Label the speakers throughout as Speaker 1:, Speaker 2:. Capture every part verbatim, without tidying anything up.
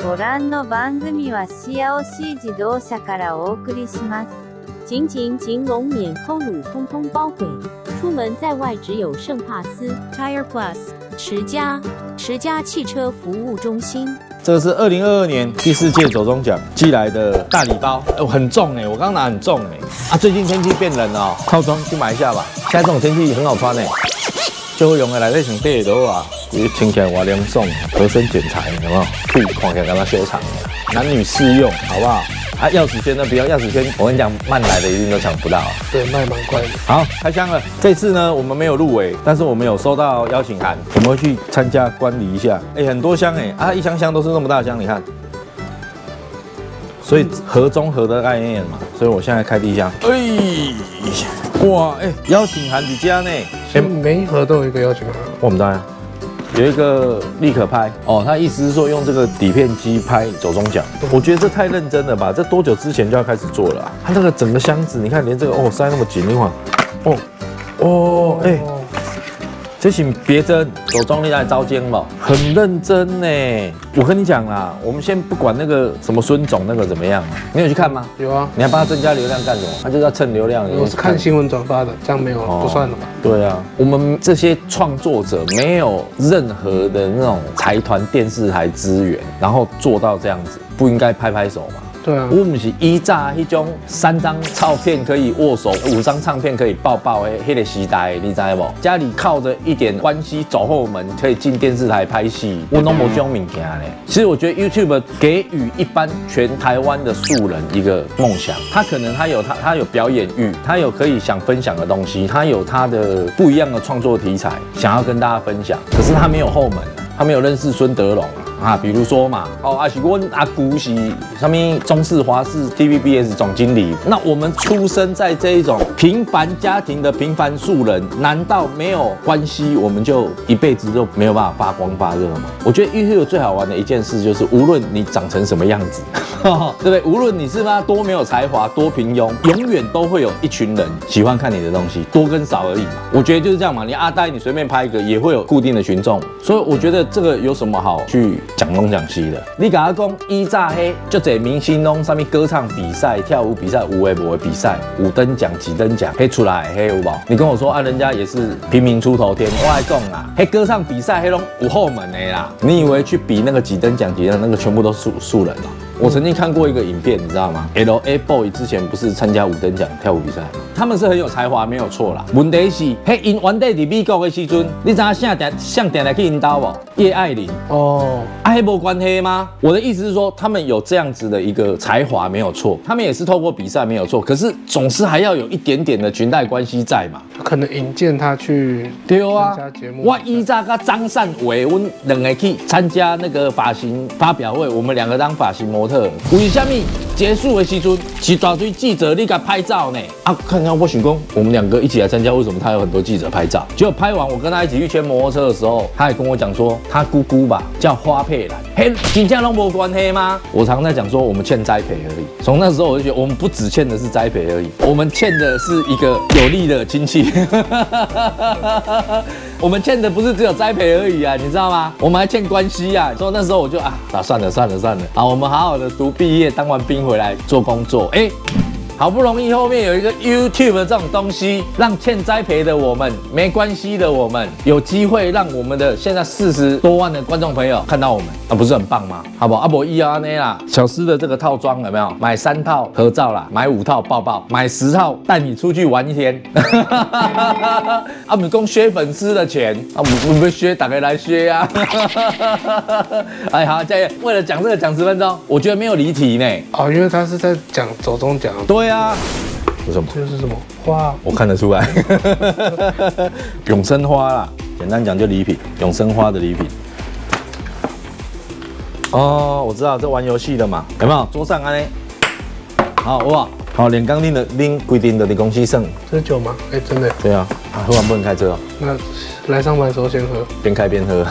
Speaker 1: ご覧の番組はシアオシ自動車からお送りします。
Speaker 2: 紧紧紧龙免扣乳通通包毁，出门在外只有圣帕斯 Tire Plus 持家持家汽车服务中心。
Speaker 3: 这个是二零二二年第四届走中奖寄来的大礼包，哦，很重哎，我刚拿很重哎。啊，最近天气变冷了，套装去买一下吧。现在这种天气很好穿哎，就会用的来这层底都啊，听起来哇凉爽，合身剪裁有没有？可以看起来跟它修长，男女适用，好不好？啊，钥匙圈呢？不要钥匙圈，我跟你讲，慢来的一定都抢不到啊。
Speaker 4: 对，卖蛮快的。
Speaker 3: 好，开箱了。这次呢，我们没有入围，但是我们有收到邀请函，我们会去参加观礼一下。哎，很多箱哎，啊，一箱箱都是那么大箱，你看。所以盒中盒的概念嘛，所以我现在开第一箱。哎，哇，哎，邀请函比家呢？
Speaker 4: 哎，每一盒都有一个邀请函。
Speaker 3: 我们当然。有一个立可拍哦，他意思是说用这个底片机拍走中奖，我觉得这太认真了吧？这多久之前就要开始做了、啊？他那个整个箱子，你看连这个哦塞那么紧，你看，哦哦哎，欸、这是别针走中你来招奸嘛，很认真呢。我跟你讲啦，我们先不管那个什么孙总那个怎么样，你有去看吗？
Speaker 4: 有啊，
Speaker 3: 你还帮他增加流量干什么？他就是要蹭流量。
Speaker 4: 我是看新闻转发的，这样没有、哦、不算了吧？
Speaker 3: 对啊，我们这些创作者没有任何的那种财团、电视台资源，然后做到这样子，不应该拍拍手吗？
Speaker 4: 对啊，
Speaker 3: 我们是依炸一种三张照片可以握手，五张唱片可以抱抱的那个时代，你知不？家里靠着一点关系走后门可以进电视台拍戏，我都没这种物件嘞。其实我觉得 YouTube 给予一般全台湾的素人一个梦想，他可能他有他他有表演欲，他有可以想分享的东西，他有他的不一样的创作题材想要跟大家分享，可是他没有后门，他没有认识孙德龙啊。啊，比如说嘛，哦，啊是我阿姑是上面中视华视 T V B S 总经理，那我们出生在这一种平凡家庭的平凡素人，难道没有关系，我们就一辈子就没有办法发光发热吗？我觉得 YouTube 最好玩的一件事就是，无论你长成什么样子，对不对？无论你是他多没有才华，多平庸，永远都会有一群人喜欢看你的东西，多跟少而已嘛。我觉得就是这样嘛，你阿呆你随便拍一个，也会有固定的群众，所以我觉得这个有什么好去讲东讲西的？你跟他讲以前嘿，就这明星拢上面歌唱比赛、跳舞比赛、有诶无诶比赛，五等奖、几等奖，嘿出来嘿有无？你跟我说啊，人家也是平民出头天，我来讲啦，嘿歌唱比赛嘿拢有后门的啦。你以为去比那个几等奖、几等那个全部都素素人啊？我曾经看过一个影片，你知道吗 ？L A Boy 之前不是参加五等奖跳舞比赛，他们是很有才华，没有错啦。问题是，嘿，因原底伫美国的时阵，你知影像点像点来去引导无？叶爱玲哦，啊，迄无关系吗？我的意思是说，他们有这样子的一个才华，没有错，他们也是透过比赛，没有错。可是总是还要有一点点的裙带关系在嘛。
Speaker 4: 可能引荐他去
Speaker 3: 对啊，
Speaker 4: 参加节目。
Speaker 3: 我以前跟张善伟，我们两个去参加那个发型发表会，我们两个当发型模。为什么结束的时阵，一大堆记者你给拍照呢？啊，看看我想讲，我们两个一起来参加，为什么他有很多记者拍照？结果拍完，我跟他一起去牵摩托车的时候，他也跟我讲说，他姑姑吧叫花佩兰，嘿，真正都没关系吗？我常在讲说，我们欠栽培而已。从那时候我就觉得，我们不只欠的是栽培而已，我们欠的是一个有力的亲戚。我们欠的不是只有栽培而已啊，你知道吗？我们还欠关系啊。所以那时候我就啊，打算了算了算了，啊，我们好好的读毕业，当完兵回来做工作，哎。好不容易后面有一个 YouTube 的这种东西，让欠栽培的我们、没关系的我们，有机会让我们的现在四十多万的观众朋友看到我们，啊，不是很棒吗？好不好？阿伯一啊那啦，小诗的这个套装有没有？买三套合照啦，买五套抱抱，买十套带你出去玩一天。啊，我们供削粉丝的钱，啊，我们削，打开来削呀。哎，好，再为了讲这个讲十分钟，我觉得没有离题呢。
Speaker 4: 哦，因为他是在讲走中奖。
Speaker 3: 对。对啊，有什么？
Speaker 4: 这是什么花？
Speaker 3: 我看得出来，永生花啦，简单讲就礼品，永生花的礼品。哦，我知道，这玩游戏的嘛，有没有？桌上安呢？好哇，好，连刚拎的拎规定的你公司剩。
Speaker 4: 这是酒吗？哎，真的。
Speaker 3: 对啊，啊，喝完不能开车哦。
Speaker 4: 那来上班的时候先喝，
Speaker 3: 边开边喝。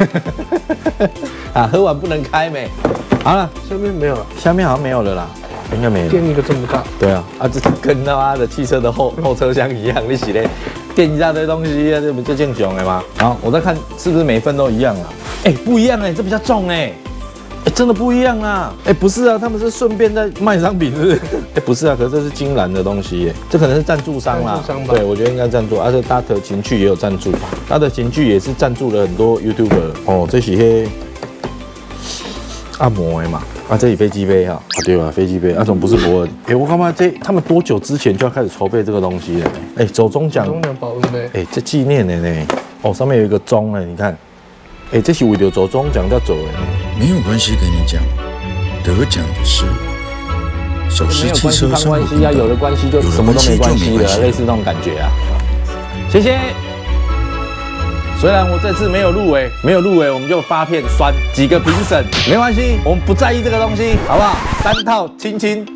Speaker 3: 啊，喝完不能开没？好了，
Speaker 4: 下面没有了，
Speaker 3: 下面好像没有了啦。应该没有。
Speaker 4: 垫一个这么大。
Speaker 3: 对啊，啊，这跟他妈的汽车的后后车厢一样，你洗嘞，垫一大堆东西啊，这不就正常的吗？好，我再看是不是每一份都一样啊？哎、欸，不一样哎、欸，这比较重哎、欸。 哎，真的不一样啊！哎，不是啊，他们是顺便在卖商品，是不是？哎，不是啊，可是这是金兰的东西耶，这可能是赞助商啦。
Speaker 4: 赞助商吧？
Speaker 3: 对，我觉得应该赞助。而且大特情趣也有赞助，大特情趣也是赞助了很多 YouTuber。哦，这是些按摩的嘛。啊，这里飞机杯哈，啊对吧？飞机杯，那种不是伯恩。哎，我干嘛这他们多久之前就要开始筹备这个东西了？哎，走中奖，
Speaker 4: 中奖保温杯。
Speaker 3: 哎，这纪念的呢？哦，上面有一个钟哎，你看，哎，这是为了走中奖才走的。
Speaker 5: 没有关系，跟你讲，得奖的是手
Speaker 3: 没
Speaker 5: 持
Speaker 3: 有关系，
Speaker 5: 汽车生活
Speaker 3: 攀关系啊，有了关系就什么都没关系了，类似那种感觉啊。谢谢。虽然我这次没有入围，没有入围，我们就发片酸几个评审，没关系，我们不在意这个东西，好不好？三套亲亲，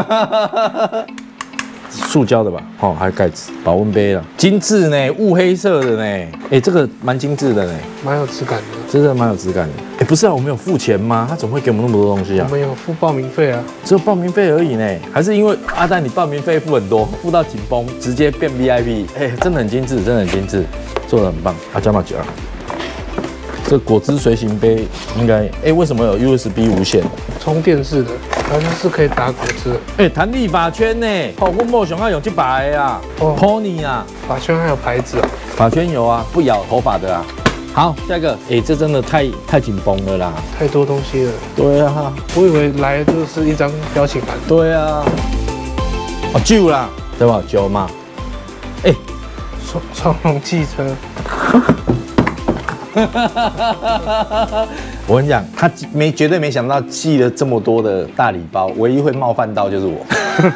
Speaker 3: 塑胶的吧？哦，还有盖子，保温杯了，精致呢，雾黑色的呢，哎，这个蛮精致的呢，
Speaker 4: 蛮有质感的，
Speaker 3: 真的蛮有质感的。哎，不是啊，我们有付钱吗？他怎么会给我们那么多东西啊？
Speaker 4: 我们有付报名费啊，
Speaker 3: 只有报名费而已呢，还是因为阿丹你报名费付很多，付到紧绷，直接变 V I P， 哎，真的很精致，真的很精致。做得很棒，啊，加马甲，这果汁随行杯应该，哎，为什么有 U S B 无线？
Speaker 4: 充电式的，好像是可以打果汁。
Speaker 3: 哎，弹力把圈呢？哦，我梦想要用这把的啊 ，Pony 啊，
Speaker 4: 把圈还有牌子啊，
Speaker 3: 把圈有啊，不咬头发的啊。好，下一个，哎，这真的太太紧绷了啦，
Speaker 4: 太多东西了。
Speaker 3: 对啊，
Speaker 4: 我以为来的就是一张邀请函。
Speaker 3: 对啊，哦，旧啦，对吧？旧嘛，哎。
Speaker 4: 双龙汽车，
Speaker 3: 我跟你讲，他没绝对没想到寄了这么多的大礼包，唯一会冒犯到就是我。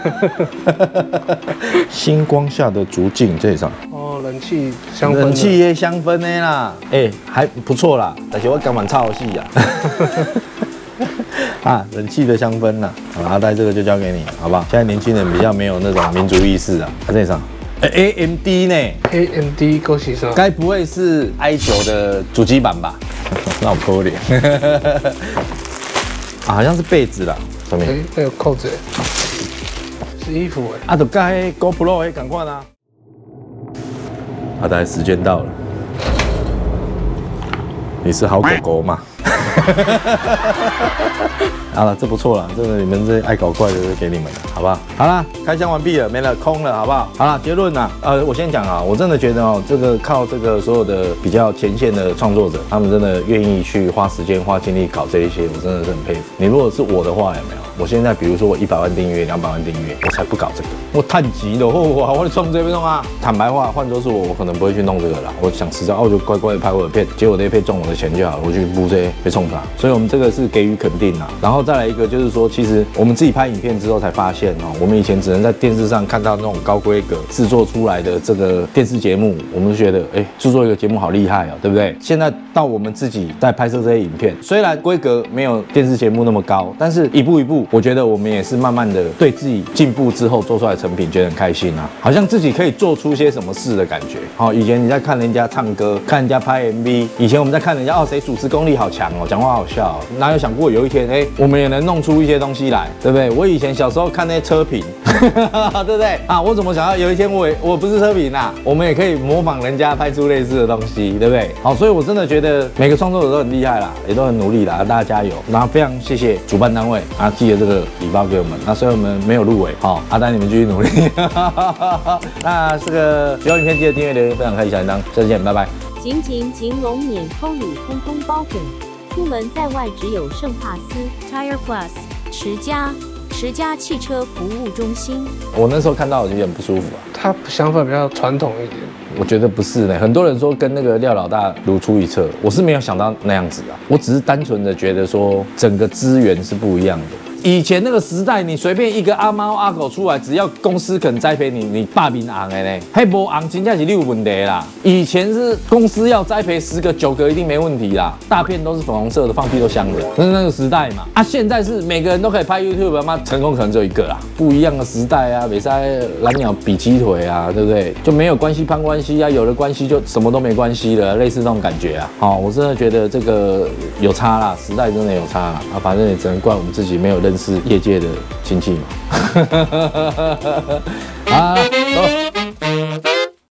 Speaker 3: 星光下的竹径这一张，
Speaker 4: 哦，冷气香氛，
Speaker 3: 冷气的香氛的啦，哎、欸，还不错啦，但是我刚满超戏呀。啊，冷气的香氛呐，好，阿呆这个就交给你，好不好？现在年轻人比较没有那种民族意识啊，他这一张。A M D 呢
Speaker 4: ？A M D 恭喜上，
Speaker 3: 该不会是 i 九的主机版吧？那我抠脸，啊，好像是被子啦，上面。
Speaker 4: 哎，还有扣子哎，是衣服哎。
Speaker 3: 啊，就该 GoPro 哎，赶快啦！啊，大概时间到了，你是好狗狗嘛？好了，这不错了，这个你们这爱搞怪的就给你们了，好不好？好了，开箱完毕了，没了，空了，好不好？好了，结论啊，呃，我先讲啊，我真的觉得哦，这个靠这个所有的比较前线的创作者，他们真的愿意去花时间、花精力搞这一些，我真的是很佩服。你如果是我的话，有没有？我现在比如说我一百万订阅、两百万订阅，我才不搞这个，我太急了，我我我创这边弄啊。坦白话，换作是我，我可能不会去弄这个啦。我想实在，哦，我就乖乖的拍我的片，结果这些片赚我的钱就好了，我去补这些被冲他。所以我们这个是给予肯定啊。然后再来一个就是说，其实我们自己拍影片之后才发现哦，我们以前只能在电视上看到那种高规格制作出来的这个电视节目，我们就觉得，哎，制作一个节目好厉害哦，对不对？现在到我们自己在拍摄这些影片，虽然规格没有电视节目那么高，但是一步一步，我觉得我们也是慢慢的对自己进步之后做出来的成品觉得很开心啊，好像自己可以做出些什么事的感觉。好，以前你在看人家唱歌，看人家拍 M V， 以前我们在看人家哦谁主持功力好强哦，讲话好笑哦，哪有想过有一天哎我们也能弄出一些东西来，对不对？我以前小时候看那些车评，对不对啊？我怎么想到有一天我也我不是车评啊，我们也可以模仿人家拍出类似的东西，对不对？好，所以我真的觉得每个创作者都很厉害啦，也都很努力啦，大家加油。然后非常谢谢主办单位啊寄了这个礼包给我们，那虽然我们没有入围，好，阿丹你们继续努力。那这个喜欢影片记得订阅、留言、分享、开启小铃铛，下次见，拜拜。
Speaker 2: 紧紧紧龙免扣乳通通包给，出门在外只有圣帕斯 Tire Plus 持家持家汽车服务中心。
Speaker 3: 我那时候看到我就有点不舒服啊。
Speaker 4: 他想法比较传统一点。
Speaker 3: 我觉得不是呢，很多人说跟那个廖老大如出一辙，我是没有想到那样子啊。我只是单纯的觉得说整个资源是不一样的。以前那个时代，你随便一个阿猫阿狗出来，只要公司肯栽培你，你霸名昂的呢，黑无昂真正是你有问题啦。以前是公司要栽培十个九个一定没问题啦，大片都是粉红色的，放屁都香的，那是那个时代嘛。啊，现在是每个人都可以拍 YouTube， 妈成功可能只有一个啦，不一样的时代啊，比赛蓝鸟比鸡腿啊，对不对？就没有关系攀关系啊，有了关系就什么都没关系了，类似那种感觉啊。好、哦，我真的觉得这个有差啦，时代真的有差啦。啊，反正也只能怪我们自己没有认识业界的亲戚嘛。好，走。